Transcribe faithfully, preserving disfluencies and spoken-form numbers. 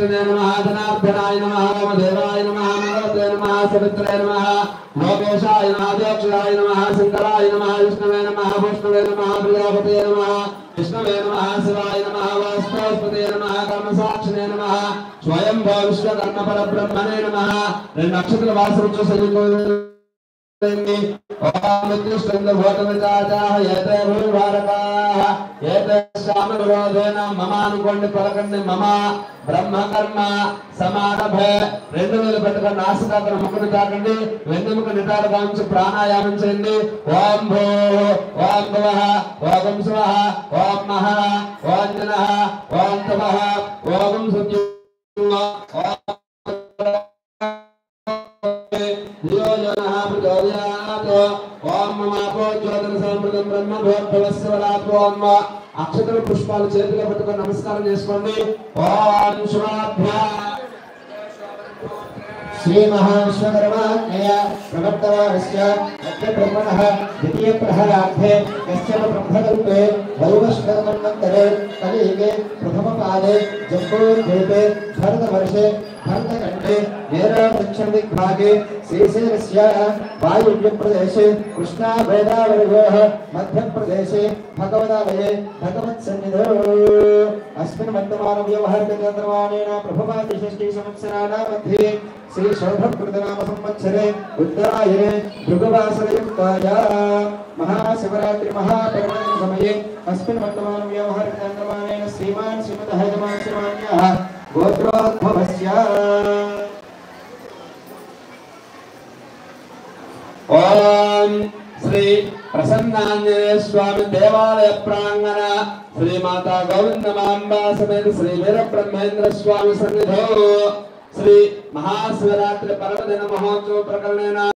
विष्णुवे नमः धनार्दनाय नमः वामदेवाय नमः मंगलते नमः सवित्रे नमः लोकेशाय नमः दक्षाय नमः शंकराय नमः विष्णुवे नमः विष्णुवे नमः प्रजापते नमः विष्णुवे नमः शिवाय नमः वास्तवस्पते नमः कर्मसाक्षिणे नमः स्वयं विश्वकर्म परब्रह्मणे नमः नक्षत्र वासरुच सयुतो ओम उत्कृष्टं भूतमिताचाः यते भूभारकाः यते शामनुरोधेन ममानुकोंडि पलकंडि मम ब्रह्म कर्म समारभे రెండు వేలు పెట్టుకొని నాసికాగ్ర ముక్కుని తాకండి వెన్నెముక నిటారు గాంచి ప్రాణాయామం చేయండి ఓం భూ ఓం భువః ఓం స్వః ఓం మహః ఓం జనః ఓం తమః ఓం సత్యం ఓం అక్షతల పుష్పాలు చేతిలో పెట్టుకొని నమస్కారం చేసుకోండి ఓం శుభాభ్యా श्री महाविश्वकर्माज्ञय प्रवर्तमानस्य अद्य ब्रह्मणः द्वितीय प्रहरार्थे कश्चन ब्रह्मकल्पे वैवस्वतमन्वन्तरे कलियुगे प्रथमपादे जम्बूद्वीपे भरतवर्षे भरतखण्डे नेरदक्षिणदिग्भागे श्रीशैलस्य वायुव्यप्रदेशे कृष्णावेदावयोः मध्यप्रदेशे भगवदालये भगवत्सन्निधौ अस्मिन् वर्तमानव्यवहारिकचन्द्रमानेन प्रभवादिषष्टिसंवत्सराणां मध्ये श्री शोभकृतनाम संवत्सरे उत्तरायणे भृगुवासरयुक्तायां महाशिवरात्रि महापर्वणि समये अस्मिन् वर्तमानव्यवहारिकचन्द्रमानेन श्रीमान् श्रीमतः यजमानश्रीमान्याः गोत्रोद्भवस्य ओम श्री प्रसन्नांजनेय स्वामी देवालय प्रांगण श्री माता गोविंदमांबा समेत श्री वीरब्रह्मेंद्र स्वामी सन्निधौ श्री महाशिवरात्रि पर्वदिन महोत्सव प्रकरणेन